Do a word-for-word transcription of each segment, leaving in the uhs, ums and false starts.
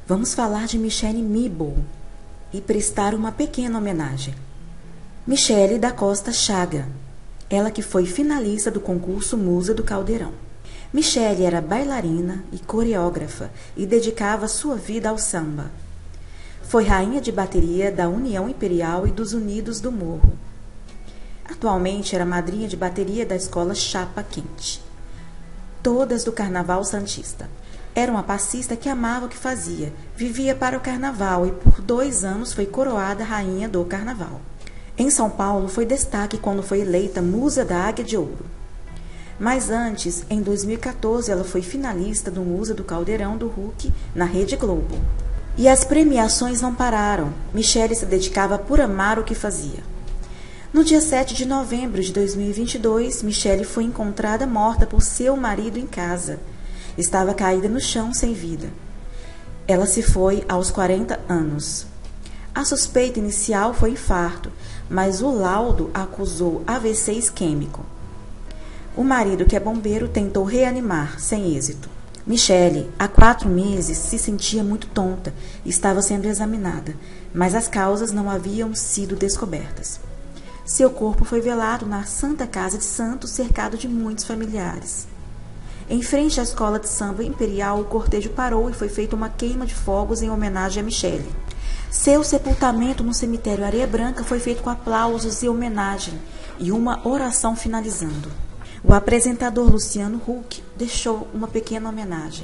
Vamos falar de Michele Meeble e prestar uma pequena homenagem. Michele da Costa Chaga, ela que foi finalista do concurso Musa do Caldeirão. Michele era bailarina e coreógrafa e dedicava sua vida ao samba. Foi rainha de bateria da União Imperial e dos Unidos do Morro. Atualmente era madrinha de bateria da escola Chapa Quente. Todas do Carnaval Santista. Era uma passista que amava o que fazia, vivia para o carnaval e por dois anos foi coroada rainha do carnaval. Em São Paulo foi destaque quando foi eleita Musa da Águia de Ouro. Mas antes, em dois mil e quatorze, ela foi finalista do Musa do Caldeirão do Hulk na Rede Globo. E as premiações não pararam. Michele se dedicava por amar o que fazia. No dia sete de novembro de dois mil e vinte e dois, Michele foi encontrada morta por seu marido em casa. Estava caída no chão sem vida. Ela se foi aos quarenta anos. A suspeita inicial foi infarto, mas o laudo acusou A V C isquêmico. O marido, que é bombeiro, tentou reanimar, sem êxito. Michele, há quatro meses, se sentia muito tonta e estava sendo examinada, mas as causas não haviam sido descobertas. Seu corpo foi velado na Santa Casa de Santos, cercado de muitos familiares. Em frente à escola de samba imperial, o cortejo parou e foi feita uma queima de fogos em homenagem a Michele. Seu sepultamento no cemitério Areia Branca foi feito com aplausos e homenagem e uma oração finalizando. O apresentador Luciano Huck deixou uma pequena homenagem.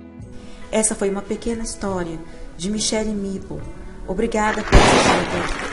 Essa foi uma pequena história de Michele Meeble. Obrigada por assistir.